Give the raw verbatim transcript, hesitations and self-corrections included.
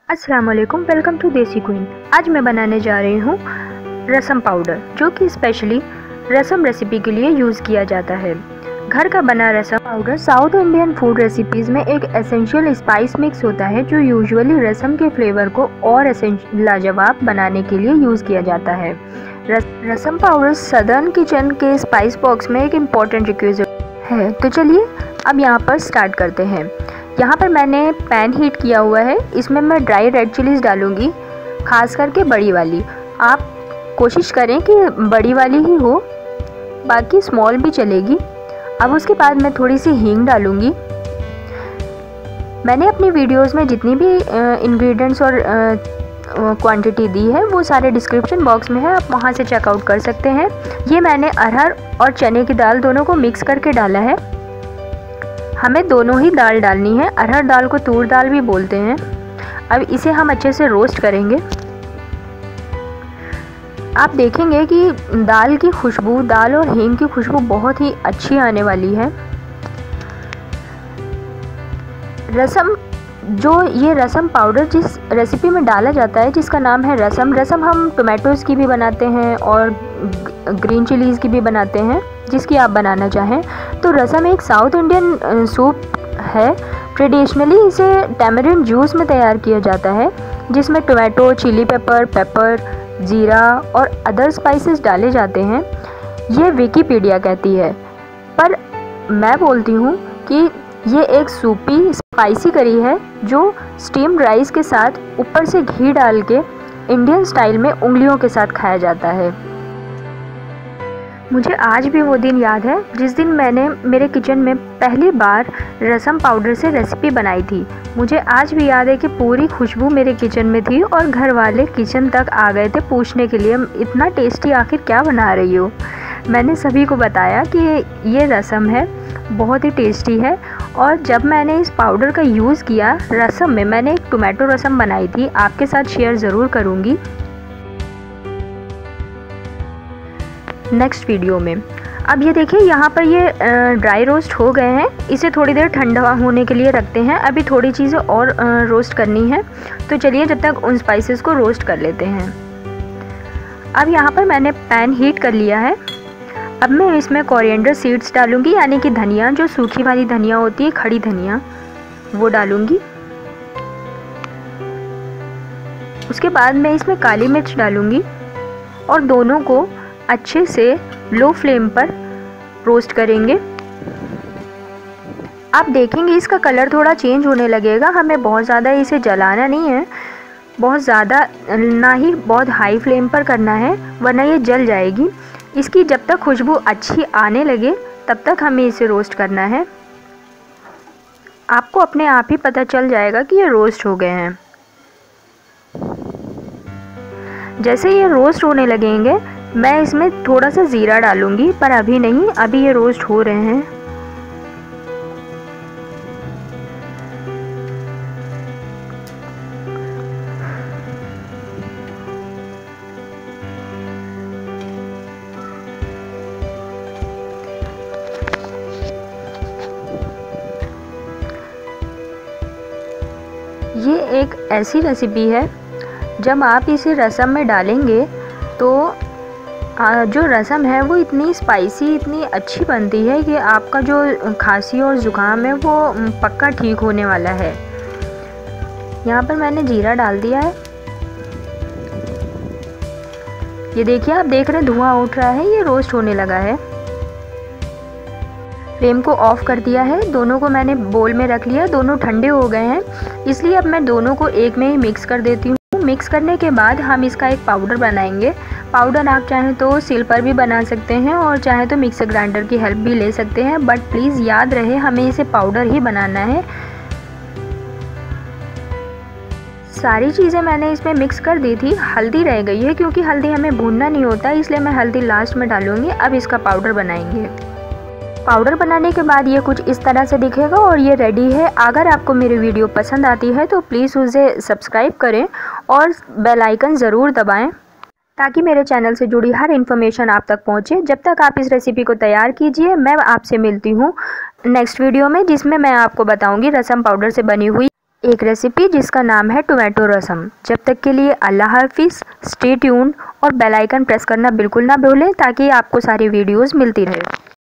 अस्सलाम वालेकुम, welcome to देसी क्वीन। आज मैं बनाने जा रही हूँ रसम पाउडर, जो कि स्पेशली रसम रेसिपी के लिए यूज़ किया जाता है। घर का बना rasam powder south Indian food recipes में एक एसेंशियल स्पाइस मिक्स होता है, जो यूजुअली रसम के फ्लेवर को और लाजवाब बनाने के लिए यूज़ किया जाता है। रस, रसम पाउडर सदर्न किचन के स्पाइस बॉक्स में एक इम्पॉर्टेंट रिक्विजिट है। तो चलिए अब यहाँ पर स्टार्ट करते हैं। यहाँ पर मैंने पैन हीट किया हुआ है, इसमें मैं ड्राई रेड चिलीज़ डालूँगी, खास करके बड़ी वाली। आप कोशिश करें कि बड़ी वाली ही हो, बाकी स्मॉल भी चलेगी। अब उसके बाद मैं थोड़ी सी हींग डालूँगी। मैंने अपनी वीडियोस में जितनी भी इंग्रेडिएंट्स और क्वांटिटी दी है वो सारे डिस्क्रिप्शन बॉक्स में है, आप वहाँ से चेकआउट कर सकते हैं। ये मैंने अरहर और चने की दाल दोनों को मिक्स करके डाला है। हमें दोनों ही दाल डालनी है, अरहर दाल को तूर दाल भी बोलते हैं। अब इसे हम अच्छे से रोस्ट करेंगे। आप देखेंगे कि दाल की खुशबू, दाल और हींग की खुशबू बहुत ही अच्छी आने वाली है। रसम, जो ये रसम पाउडर जिस रेसिपी में डाला जाता है, जिसका नाम है रसम रसम हम टोमेटोज़ की भी बनाते हैं और ग्रीन चिलीज़ की भी बनाते हैं, जिसकी आप बनाना चाहें। तो रसम एक साउथ इंडियन सूप है। ट्रेडिशनली इसे टैमरिंड जूस में तैयार किया जाता है, जिसमें टोमेटो, चिली पेपर, पेपर, जीरा और अदर स्पाइसेस डाले जाते हैं। ये विकिपीडिया कहती है, पर मैं बोलती हूँ कि ये एक सूपी स्पाइसी करी है, जो स्टीम्ड राइस के साथ ऊपर से घी डाल के इंडियन स्टाइल में उंगलियों के साथ खाया जाता है। मुझे आज भी वो दिन याद है जिस दिन मैंने मेरे किचन में पहली बार रसम पाउडर से रेसिपी बनाई थी। मुझे आज भी याद है कि पूरी खुशबू मेरे किचन में थी और घर वाले किचन तक आ गए थे पूछने के लिए, इतना टेस्टी आखिर क्या बना रही हो। मैंने सभी को बताया कि ये रसम है, बहुत ही टेस्टी है। और जब मैंने इस पाउडर का यूज़ किया रसम में, मैंने एक टोमेटो रसम बनाई थी, आपके साथ शेयर ज़रूर करूँगी नेक्स्ट वीडियो में। अब ये देखिए, यहाँ पर ये ड्राई रोस्ट हो गए हैं। इसे थोड़ी देर ठंडा होने के लिए रखते हैं। अभी थोड़ी चीज़ें और रोस्ट करनी है, तो चलिए जब तक उन स्पाइसेस को रोस्ट कर लेते हैं। अब यहाँ पर मैंने पैन हीट कर लिया है। अब मैं इसमें कोरिएंडर सीड्स डालूँगी, यानी कि धनिया, जो सूखी वाली धनिया होती है, खड़ी धनिया, वो डालूँगी। उसके बाद मैं इसमें काली मिर्च डालूँगी और दोनों को अच्छे से लो फ्लेम पर रोस्ट करेंगे। आप देखेंगे इसका कलर थोड़ा चेंज होने लगेगा। हमें बहुत ज़्यादा इसे जलाना नहीं है, बहुत ज़्यादा ना ही बहुत हाई फ्लेम पर करना है, वरना ये जल जाएगी। इसकी जब तक खुशबू अच्छी आने लगे तब तक हमें इसे रोस्ट करना है। आपको अपने आप ही पता चल जाएगा कि ये रोस्ट हो गए हैं। जैसे ये रोस्ट होने लगेंगे मैं इसमें थोड़ा सा ज़ीरा डालूंगी, पर अभी नहीं, अभी ये रोस्ट हो रहे हैं। ये एक ऐसी रेसिपी है, जब आप इसे रसम में डालेंगे तो जो रसम है वो इतनी स्पाइसी, इतनी अच्छी बनती है कि आपका जो खांसी और ज़ुकाम है वो पक्का ठीक होने वाला है। यहाँ पर मैंने जीरा डाल दिया है। ये देखिए, आप देख रहे हैं धुआं उठ रहा है, ये रोस्ट होने लगा है। फ्लेम को ऑफ कर दिया है। दोनों को मैंने बोल में रख लिया, दोनों ठंडे हो गए हैं, इसलिए अब मैं दोनों को एक में ही मिक्स कर देती हूँ। मिक्स करने के बाद हम इसका एक पाउडर बनाएंगे। पाउडर आप चाहें तो सिल पर भी बना सकते हैं और चाहें तो मिक्सर ग्राइंडर की हेल्प भी ले सकते हैं, बट प्लीज़ याद रहे हमें इसे पाउडर ही बनाना है। सारी चीज़ें मैंने इसमें मिक्स कर दी थी। हल्दी रह गई है, क्योंकि हल्दी हमें भूनना नहीं होता, इसलिए मैं हल्दी लास्ट में डालूँगी। अब इसका पाउडर बनाएंगे। पाउडर बनाने के बाद ये कुछ इस तरह से दिखेगा और ये रेडी है। अगर आपको मेरी वीडियो पसंद आती है तो प्लीज़ उसे सब्सक्राइब करें और बेल आइकन ज़रूर दबाएं, ताकि मेरे चैनल से जुड़ी हर इन्फॉर्मेशन आप तक पहुंचे। जब तक आप इस रेसिपी को तैयार कीजिए, मैं आपसे मिलती हूं नेक्स्ट वीडियो में, जिसमें मैं आपको बताऊंगी रसम पाउडर से बनी हुई एक रेसिपी जिसका नाम है टोमेटो रसम। जब तक के लिए अल्लाह हाफिज़, स्टे ट्यून्ड और बेल आइकन प्रेस करना बिल्कुल ना भूलें ताकि आपको सारी वीडियोस मिलती रहे।